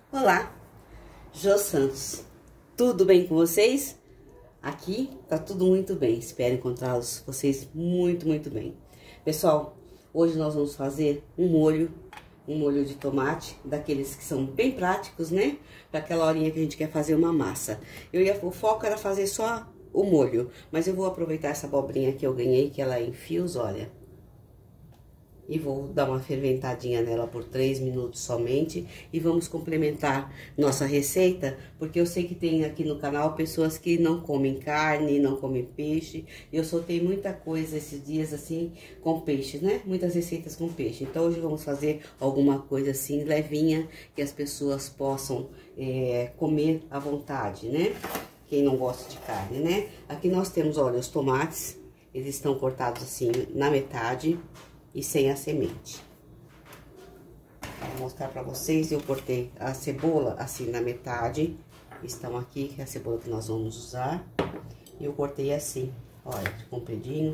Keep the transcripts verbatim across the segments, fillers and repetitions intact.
Olá, Jô Santos, tudo bem com vocês? Aqui tá tudo muito bem, espero encontrá-los, vocês muito, muito bem. Pessoal, hoje nós vamos fazer um molho, um molho de tomate, daqueles que são bem práticos, né? Para aquela horinha que a gente quer fazer uma massa. Eu ia, o foco era fazer só o molho, mas eu vou aproveitar essa abobrinha que eu ganhei, que ela é em fios, olha. E vou dar uma ferventadinha nela por três minutos somente. E vamos complementar nossa receita, porque eu sei que tem aqui no canal pessoas que não comem carne, não comem peixe. E eu soltei muita coisa esses dias assim com peixe, né? Muitas receitas com peixe. Então hoje vamos fazer alguma coisa assim levinha, que as pessoas possam é, comer à vontade, né? Quem não gosta de carne, né? Aqui nós temos, olha, os tomates. Eles estão cortados assim na metade e sem a semente. Vou mostrar pra vocês, eu cortei a cebola assim na metade, estão aqui, que é a cebola que nós vamos usar, e eu cortei assim, olha, compridinho.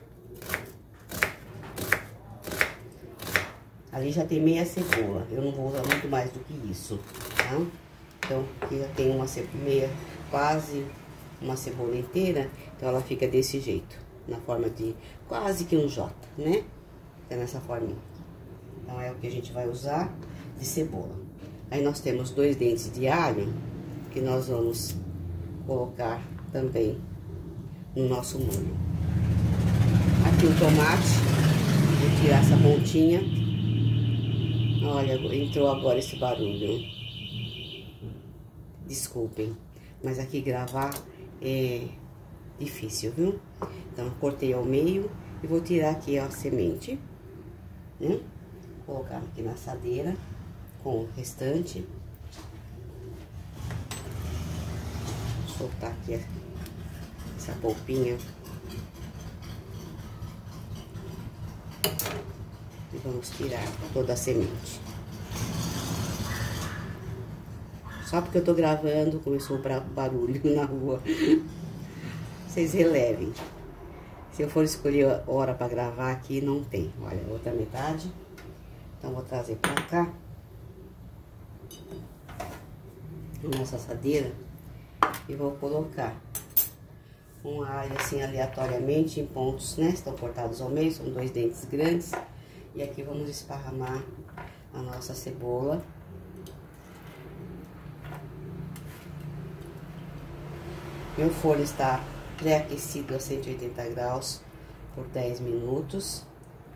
Ali já tem meia cebola, eu não vou usar muito mais do que isso, tá? Então, aqui já tem uma meia, quase uma cebola inteira, então ela fica desse jeito, na forma de quase que um J, né? É nessa forminha. Então, é o que a gente vai usar de cebola. Aí, nós temos dois dentes de alho, que nós vamos colocar também no nosso molho. Aqui o tomate, vou tirar essa pontinha. Olha, entrou agora esse barulho. Desculpem, mas aqui gravar é difícil, viu? Então, eu cortei ao meio e vou tirar aqui a semente. Né? Colocar aqui na assadeira com o restante. Soltar aqui essa polpinha. E vamos tirar toda a semente. Só porque eu tô gravando, começou o barulho na rua. Vocês relevem. Se eu for escolher hora para gravar aqui, não tem. Olha, a outra metade. Então, vou trazer pra cá a nossa assadeira e vou colocar um alho assim aleatoriamente em pontos, né? Estão cortados ao meio, são dois dentes grandes. E aqui vamos esparramar a nossa cebola. Meu forno está pré-aquecido a cento e oitenta graus por dez minutos.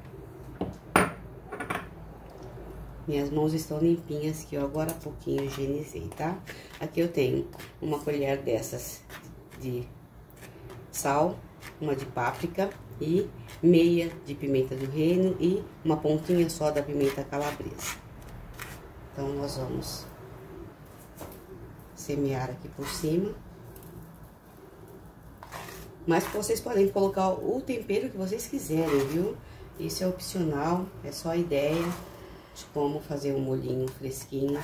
Minhas mãos estão limpinhas, que eu agora há pouquinho higienizei, tá? Aqui eu tenho uma colher dessas de sal, uma de páprica e meia de pimenta do reino e uma pontinha só da pimenta calabresa. Então, nós vamos semear aqui por cima. Mas vocês podem colocar o tempero que vocês quiserem, viu? Isso é opcional, é só a ideia de como fazer um molhinho fresquinho.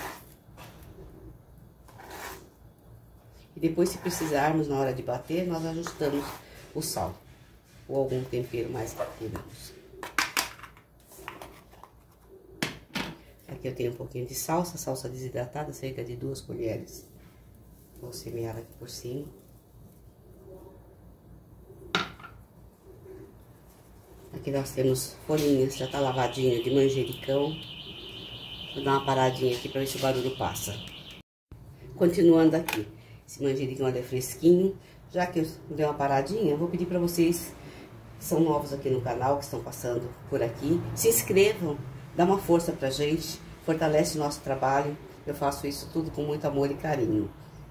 E depois, se precisarmos, na hora de bater, nós ajustamos o sal. Ou algum tempero mais que queiramos. Aqui eu tenho um pouquinho de salsa, salsa desidratada, cerca de duas colheres. Vou semear aqui por cima. Aqui nós temos folhinhas, já tá lavadinha, de manjericão. Vou dar uma paradinha aqui pra ver se o barulho passa. Continuando aqui, esse manjericão é fresquinho. Já que eu dei uma paradinha, eu vou pedir pra vocês que são novos aqui no canal, que estão passando por aqui, se inscrevam, dá uma força pra gente, fortalece o nosso trabalho. Eu faço isso tudo com muito amor e carinho.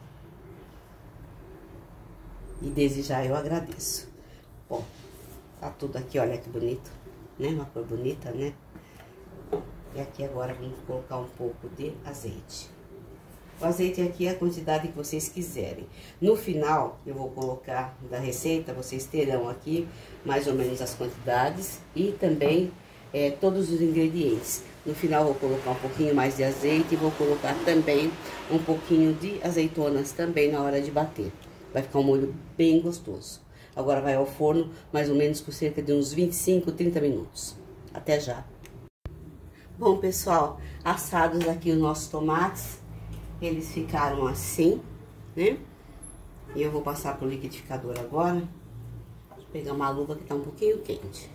E desde já eu agradeço. Bom, tá tudo aqui, olha que bonito, né? Uma cor bonita, né? E aqui agora vamos colocar um pouco de azeite. O azeite aqui é a quantidade que vocês quiserem. No final, eu vou colocar da receita, vocês terão aqui mais ou menos as quantidades e também é, todos os ingredientes. No final, vou colocar um pouquinho mais de azeite e vou colocar também um pouquinho de azeitonas também na hora de bater. Vai ficar um molho bem gostoso. Agora vai ao forno, mais ou menos por cerca de uns vinte e cinco, trinta minutos. Até já! Bom, pessoal, assados aqui os nossos tomates, eles ficaram assim, né? E eu vou passar pro liquidificador agora. Vou pegar uma luva que tá um pouquinho quente.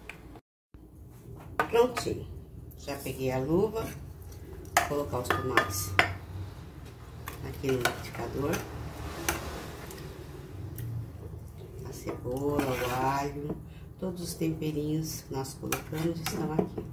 Prontinho. Já peguei a luva. Vou colocar os tomates aqui no liquidificador. A cebola, o alho, todos os temperinhos que nós colocamos estão aqui.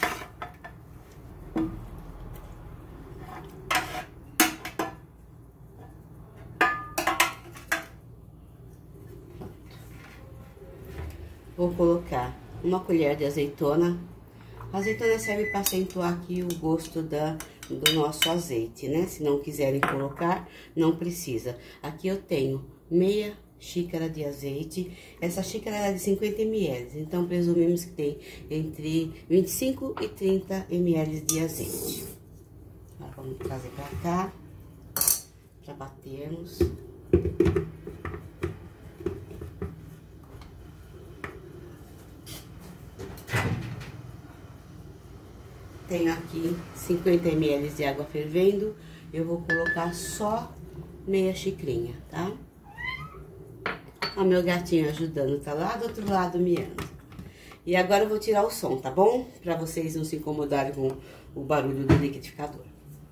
Vou colocar uma colher de azeitona. A azeitona serve para acentuar aqui o gosto da, do nosso azeite, né? Se não quiserem colocar, não precisa. Aqui eu tenho meia xícara de azeite. Essa xícara é de cinquenta mililitros, então presumimos que tem entre vinte e cinco e trinta mililitros de azeite. Agora vamos trazer para cá, para batermos. Tenho aqui cinquenta mililitros de água fervendo, eu vou colocar só meia xicrinha, tá? O meu gatinho ajudando, tá lá do outro lado miando. E agora eu vou tirar o som, tá bom? Pra vocês não se incomodarem com o barulho do liquidificador.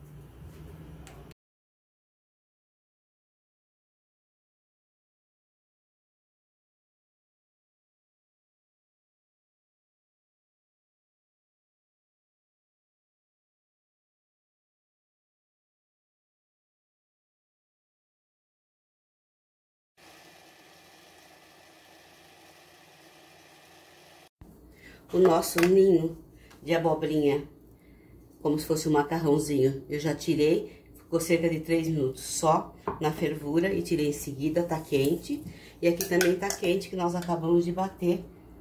O nosso ninho de abobrinha, como se fosse um macarrãozinho, eu já tirei, ficou cerca de três minutos só na fervura e tirei em seguida, tá quente. E aqui também tá quente, que nós acabamos de bater.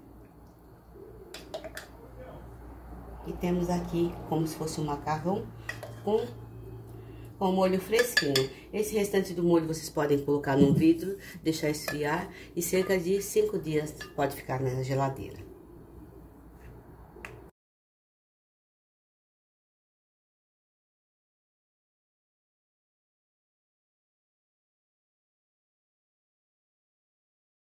E temos aqui como se fosse um macarrão com, com molho fresquinho. Esse restante do molho vocês podem colocar num vidro, deixar esfriar e cerca de cinco dias pode ficar na geladeira.